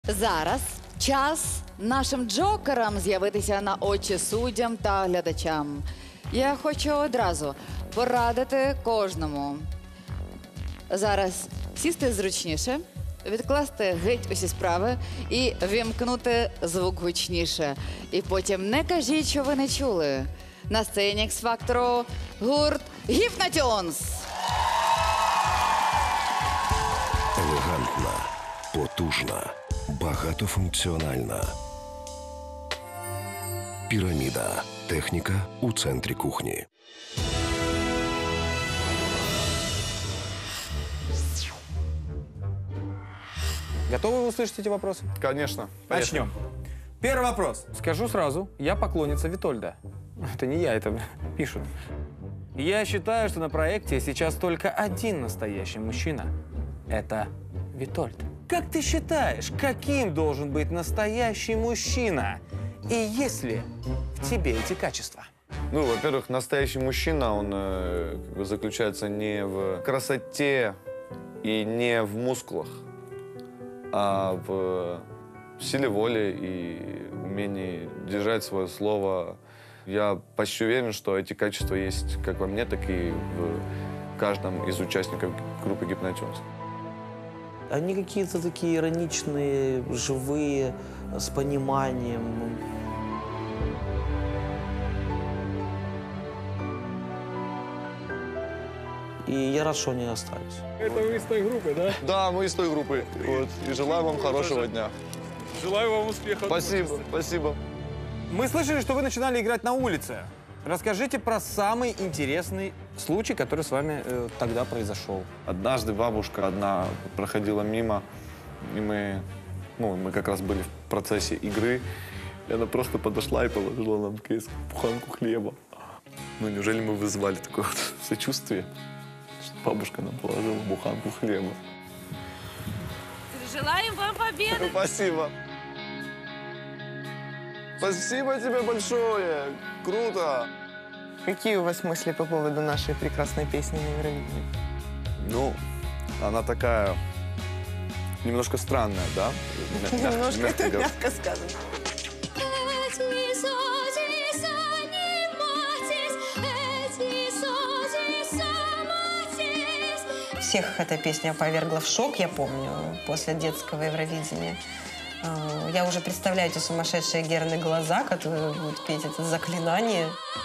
Зараз час нашим джокерам з'явитися на очі суддям та глядачам. Я хочу одразу порадити кожному зараз сісти зручніше, відкласти геть усі справи і вімкнути звук гучніше. І потім не кажіть, що ви не чули. На сцені X-Factor гурт Hypnotunes. Елегантна, потужна, багатофункціональна. Піраміда. Техніка у центрі кухні. Готовы вы услышать эти вопросы? Конечно. Начнем. Первый вопрос. Скажу сразу, я поклонница Витольда. Это не я, это пишут. Я считаю, что на проекте сейчас только один настоящий мужчина. Это Витольд. Как ты считаешь, каким должен быть настоящий мужчина? И есть ли в тебе эти качества? Ну, во-первых, настоящий мужчина, он как бы заключается не в красоте и не в мускулах, а в силе воли и умении держать свое слово. Я почти уверен, что эти качества есть как во мне, так и в каждом из участников группы Hypnotunes. Они какие-то такие ироничные, живые, с пониманием. И я рад, что они остались. Это вы из той группы, да? Да, мы из той группы. Вот. И желаю вам хорошего дня. Желаю вам успеха. Спасибо, спасибо. Мы слышали, что вы начинали играть на улице. Расскажите про самый интересный случай, который с вами тогда произошел. Однажды бабушка одна проходила мимо, и мы как раз были в процессе игры, и она просто подошла и положила нам в кейс буханку хлеба. Ну, неужели мы вызывали такое вот сочувствие, что бабушка нам положила буханку хлеба? Желаем вам победы! Спасибо. Спасибо тебе большое. Круто. Какие у вас мысли по поводу нашей прекрасной песни на Евровидении? Ну, она такая немножко странная, да? Немножко, это говоря. мягко сказано. Всех эта песня повергла в шок, я помню, после детского Евровидения. Я уже представляю эти сумасшедшие Герны глаза, которые будут петь это заклинание.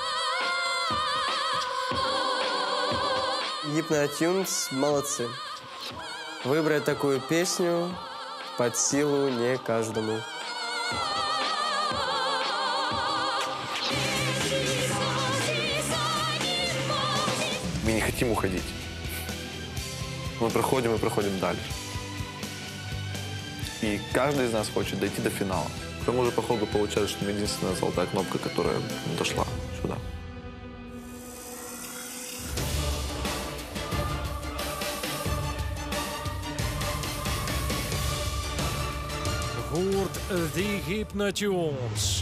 Hypnotunes молодцы. Выбрать такую песню под силу не каждому. Мы не хотим уходить. Мы проходим и проходим дальше. И каждый из нас хочет дойти до финала. К тому же, по ходу получается, что мы единственная золотая кнопка, которая дошла сюда. Гурт The Hypnotunes.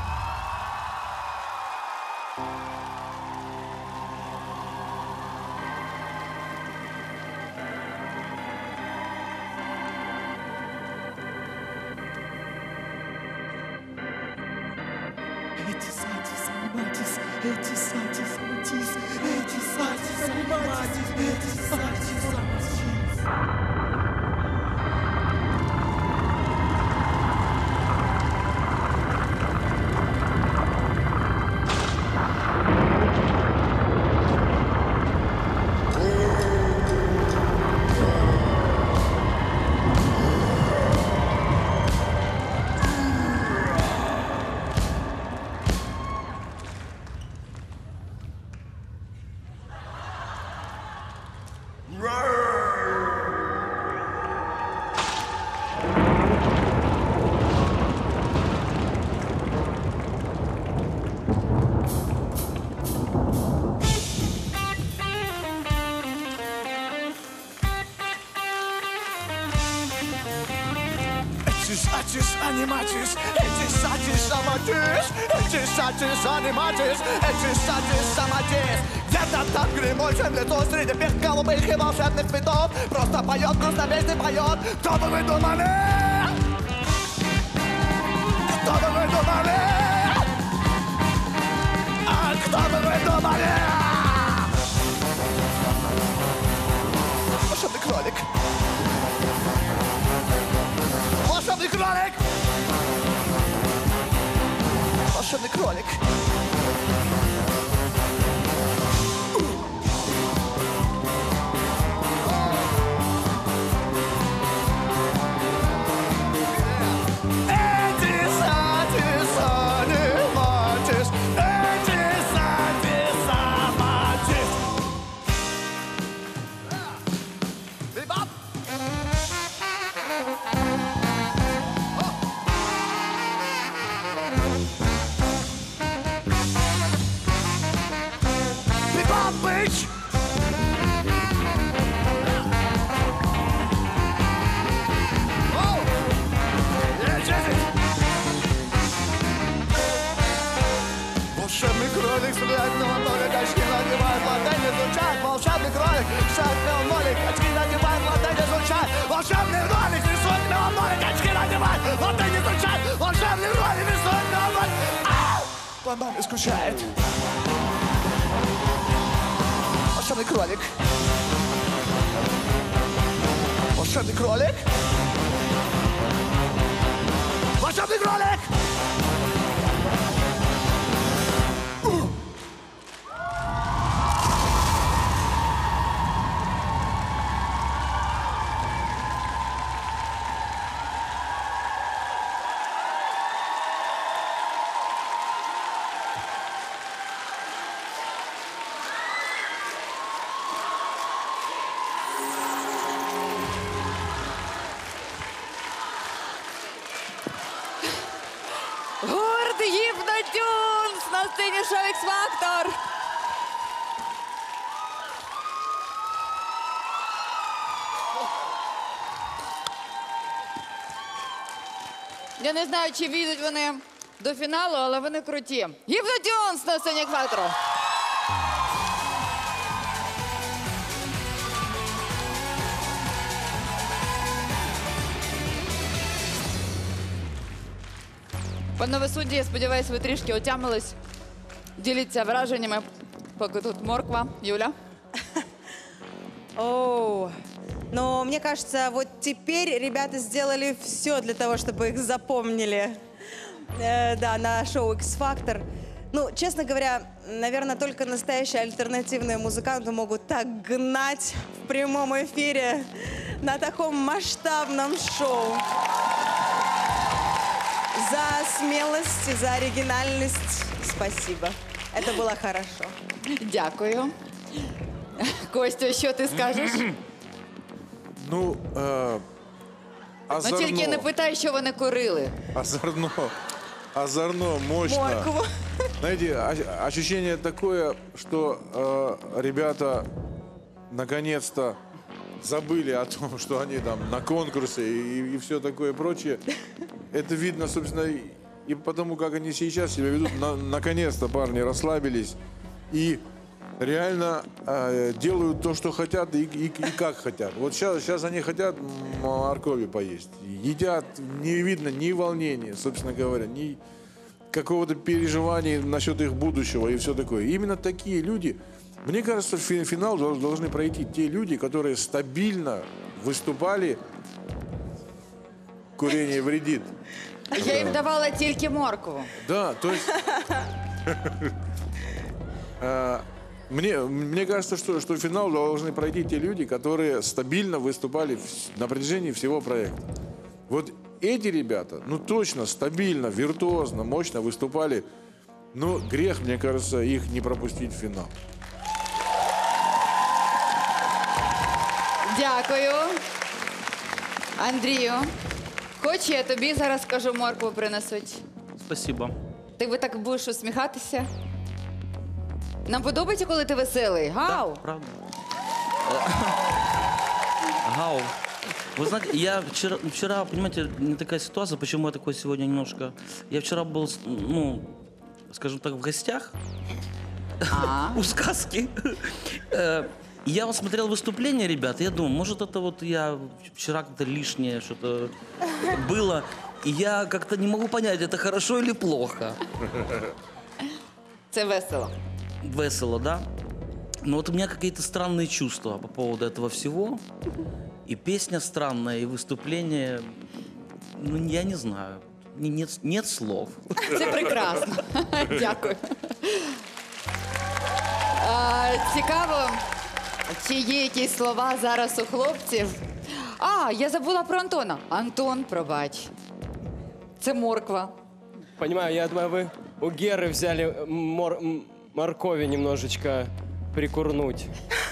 Где-то там гремучим лицо среди всех голубых и волшебных цветов просто поет, грустно песни поет. Кто бы вы думали? кролик. Волшебный кролик, стрелятного нолик, очки надевает, латынь изучает. Волшебный кролик, шаг нолик, очки надевает, латынь изучает. Волшебный кролик, рисует нолик, очки надевает, латынь изучает. Волшебный кролик, рисует нолик. Ау! По маме скучает. Волшебный кролик. Волшебный кролик. Волшебный кролик. Гурт Гіпнотюнс на сцені шоу X-Factor. Я не знаю, чи війдуть вони до фіналу, але вони круті. Гіпнотюнс на сцені X-Factor. Панове судді, я сподіваюся, ви трішки отямились. Діліться враженнями, поки тут морква. Юля? Оу. Но мне кажется, вот теперь ребята сделали все для того, чтобы их запомнили. Да, на шоу X-Factor. Ну, честно говоря, наверное, только настоящие альтернативные музыканты могут так гнать в прямом эфире на таком масштабном шоу. За смелость и за оригинальность спасибо. Это было хорошо. Дякую. Костю, що ти скажеш? Ну, озорно. Ну тільки не питай, що вони курили. Озорно, мощно. Моркову. Знаете, ощущение такое, что ребята наконец-то забыли о том, что они там на конкурсе и все такое прочее. Это видно, собственно, и потому, как они сейчас себя ведут. Наконец-то парни расслабились и реально делают то, что хотят и как хотят. Вот сейчас они хотят моркови поесть. Едят, не видно ни волнения, собственно говоря, ни какого-то переживания насчет их будущего и все такое. И именно такие люди, мне кажется, в финал должны пройти те люди, которые стабильно выступали. Курение вредит. Я їм давала тільки моркву. Да, то есть... Мне кажется, что в финал должны пройти те люди, которые стабильно выступали на протяжении всего проекта. Вот эти ребята, ну точно, стабильно, виртуозно, мощно выступали. Но грех, мне кажется, их не пропустить в финал. Дякую. Андрію, хоч я тобі зараз скажу, моркву принесуть. Спасибо. Ти так будеш усміхатися? Нам подобається, коли ти веселий? Гау! Правда. Гау. Вы знаете, я вчера, понимаете, не такая ситуация, почему я такой сегодня немножко... Я вчера был, ну, скажем так, в гостях у сказки. Я вот смотрел выступление ребят, и я думаю, может, это вот я вчера как-то лишнее что-то было, и я как-то не могу понять, это хорошо или плохо. Це весело. Весело, да? Но вот у меня какие-то странные чувства по поводу этого всего. И песня странная, и выступление, ну, я не знаю. нет слов. Це прекрасно. Дякую. Цікаво, чи є якісь слова зараз у хлопців. Я забула про Антона. Антон, пробач. Це морква. Понимаю, я думаю, вы у Геры взяли моркови немножечко прикурнуть.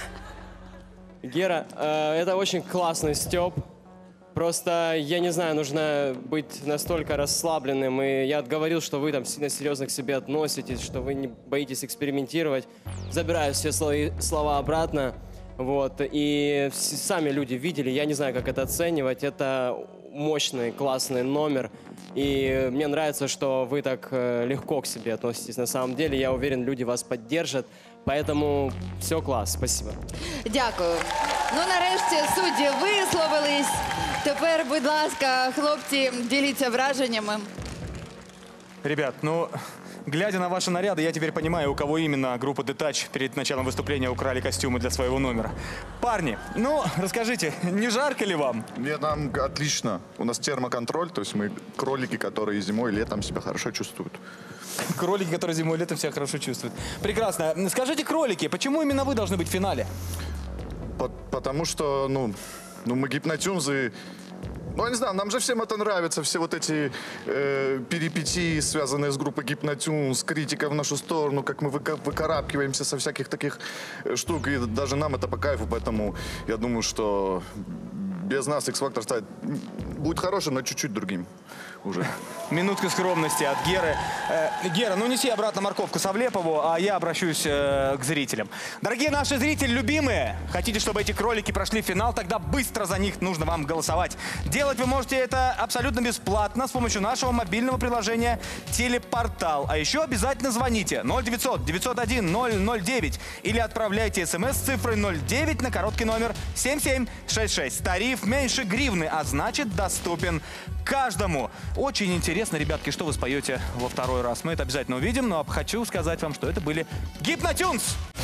Гера, это очень классный стёб. Просто, я не знаю, нужно быть настолько расслабленным. И я говорил, что вы там сильно серьезно к себе относитесь, что вы не боитесь экспериментировать. Забираю все слова обратно. Вот. И сами люди видели, я не знаю, как это оценивать. Это мощный, классный номер. И мне нравится, что вы так легко к себе относитесь. На самом деле, я уверен, люди вас поддержат. Поэтому все класс, спасибо. Дякую. Ну, нарешті судді висловились. Тепер, будь ласка, хлопці, діліться враженнями. Ребят, ну, глядя на ваши наряды, я теперь понимаю, у кого именно группа Detach перед началом выступления украли костюмы для своего номера. Парни, ну, расскажите, не жарко ли вам? Нет, нам отлично. У нас термоконтроль, то есть мы кролики, которые зимой и летом себя хорошо чувствуют. Кролики, которые зимой и летом себя хорошо чувствуют. Прекрасно. Скажите, кролики, почему именно вы должны быть в финале? Потому что, ну мы гипнотюнзы. Ну, я не знаю, нам же всем это нравится, все вот эти перипетии, связанные с группой Гипнотюнс, критика в нашу сторону, как мы выкарабкиваемся со всяких таких штук, и даже нам это по кайфу, поэтому я думаю, что без нас X-Factor будет хорошим, но чуть-чуть другим уже. Минутка скромности от Геры. Гера, ну неси обратно морковку Савлепову, а я обращусь к зрителям. Дорогие наши зрители, любимые, хотите, чтобы эти кролики прошли в финал, тогда быстро за них нужно вам голосовать. Делать вы можете это абсолютно бесплатно с помощью нашего мобильного приложения «Телепортал». А еще обязательно звоните 0900 901 009 или отправляйте смс с цифрой 09 на короткий номер 7766. Тариф меньше гривны, а значит доступен каждому. Очень интересно, ребятки, что вы споете во второй раз. Мы это обязательно увидим, но хочу сказать вам, что это были Гипнотюнс!